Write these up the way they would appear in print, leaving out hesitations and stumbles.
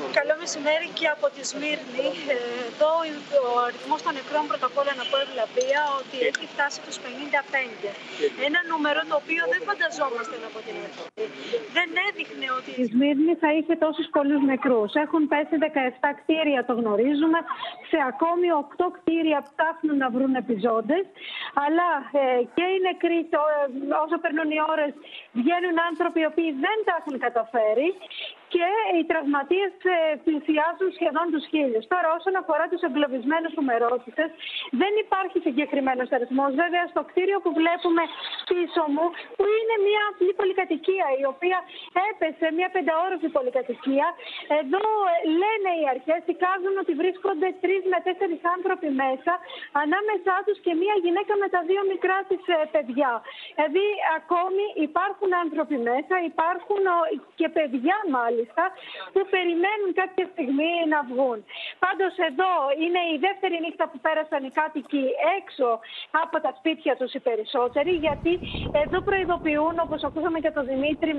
Καλό μεσημέρι και από τη Σμύρνη. Εδώ ο αριθμός των νεκρών πρώτα απ' όλα να πω ευλαβία ότι έχει φτάσει τους 55. Ένα νούμερο το οποίο δεν φανταζόμασταν από την αρχή. Δεν έδειχνε ότι η Σμύρνη θα είχε τόσους πολλούς νεκρούς. Έχουν πέσει 17 κτίρια, το γνωρίζουμε. Σε ακόμη 8 κτίρια ψάχνουν να βρουν επιζώντες. Αλλά και οι νεκροί, όσο περνούν οι ώρες, βγαίνουν άνθρωποι οι οποίοι δεν τα έχουν καταφέρει. Και οι τραυματίες πλησιάζουν σχεδόν τους 1000. Τώρα, όσον αφορά τους εγκλωβισμένους ουμερότητες, δεν υπάρχει συγκεκριμένος αριθμός. Βέβαια, στο κτίριο που βλέπουμε πίσω μου, που είναι μια απλή πολυκατοικία, η οποία έπεσε, μια 5όροφη πολυκατοικία, εδώ λένε οι αρχές, εικάζουν ότι βρίσκονται 3 με 4 άνθρωποι μέσα, ανάμεσά τους και μια γυναίκα με τα 2 μικρά της παιδιά. Δηλαδή, ακόμη υπάρχουν άνθρωποι μέσα, υπάρχουν και παιδιά μάλιστα, που περιμένουν κάποια στιγμή να βγουν. Πάντως εδώ είναι η δεύτερη νύχτα που πέρασαν οι κάτοικοι έξω από τα σπίτια τους οι περισσότεροι, γιατί εδώ προειδοποιούν, όπως ακούσαμε και τον Δημήτρη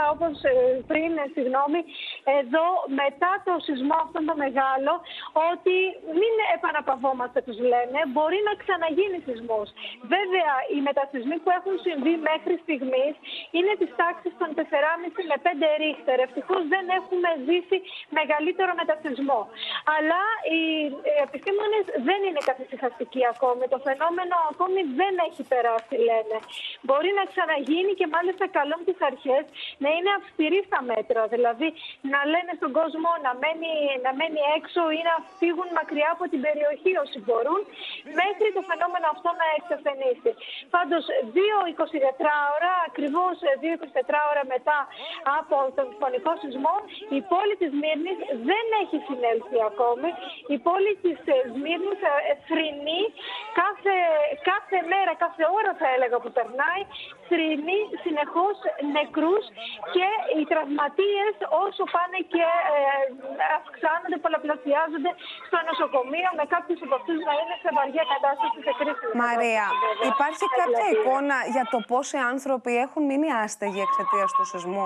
εδώ μετά το σεισμό αυτόν το μεγάλο, ότι μην επαναπαυόμαστε, τους λένε, μπορεί να ξαναγίνει σεισμός. Βέβαια, οι μετασεισμοί που έχουν συμβεί μέχρι στιγμής είναι της τάξης των 4,5 με 5 ρίχτερ. Ευτυχώς δεν έχουμε ζήσει μεγαλύτερο μετασεισμό. Αλλά οι επιστήμονες δεν είναι καθησυχαστικοί ακόμη. Το φαινόμενο ακόμη δεν έχει περάσει, λένε. Μπορεί να ξαναγίνει και μάλιστα καλούν τις αρχές να είναι αυστηροί στα μέτρα. Δηλαδή να λένε στον κόσμο να μένει έξω ή να φύγουν μακριά από την περιοχή όσοι μπορούν, μέχρι το φαινόμενο αυτό να εξασθενήσει. Πάντως, 2-24 ώρα, ακριβώς 2-24 ώρα μετά από τον φωνικό σεισμό, η πόλη της Σμύρνης δεν έχει συνέλθει ακόμη. Η πόλη της Σμύρνης θρηνεί κάθε μέρα, κάθε ώρα θα έλεγα που περνάει, θρηνεί συνεχώς νεκρούς και οι τραυματίες όσο πάνε και αυξάνονται, πολλαπλασιάζονται στο νοσοκομείο, με κάποιους από αυτούς να είναι σε βαριά κατάσταση, σε κρίσιμη. Μαρία, υπάρχει κάποια εικόνα για το πόσοι άνθρωποι έχουν μείνει άστεγοι εξαιτίας του σεισμού?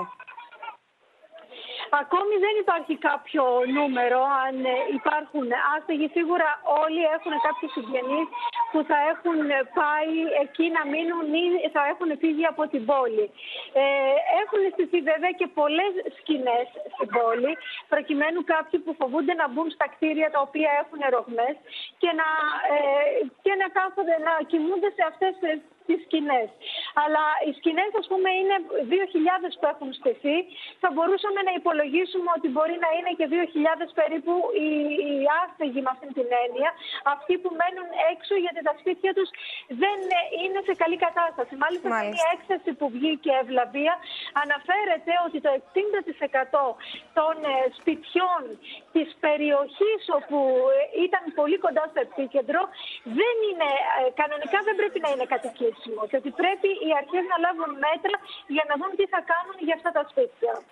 Ακόμη δεν υπάρχει κάποιο νούμερο, αν υπάρχουν άστεγοι. Σίγουρα όλοι έχουν κάποιους συγγενείς που θα έχουν πάει εκεί να μείνουν ή θα έχουν φύγει από την πόλη. Έχουν στηθεί βέβαια και πολλές σκηνές στην πόλη, προκειμένου κάποιοι που φοβούνται να μπουν στα κτίρια τα οποία έχουν ρογμές και να κάθονται, να κοιμούνται σε αυτές τις σκηνές. Αλλά οι σκηνές, ας πούμε, είναι 2.000 που έχουν στηθεί. Θα μπορούσαμε να υπολογίσουμε ότι μπορεί να είναι και 2.000 περίπου οι άστεγοι με αυτήν την έννοια. Αυτοί που μένουν έξω γιατί τα σπίτια τους δεν είναι σε καλή κατάσταση. Μάλιστα. Σε μια έκθεση που βγήκε ευλαβία αναφέρεται ότι το 60% των σπιτιών της περιοχής όπου ήταν πολύ κοντά στο επίκεντρο δεν είναι, κανονικά δεν πρέπει να είναι κατοικήσιμο και ότι πρέπει οι αρχές να λάβουν μέτρα για να δουν τι θα κάνουν για αυτά τα σπίτια.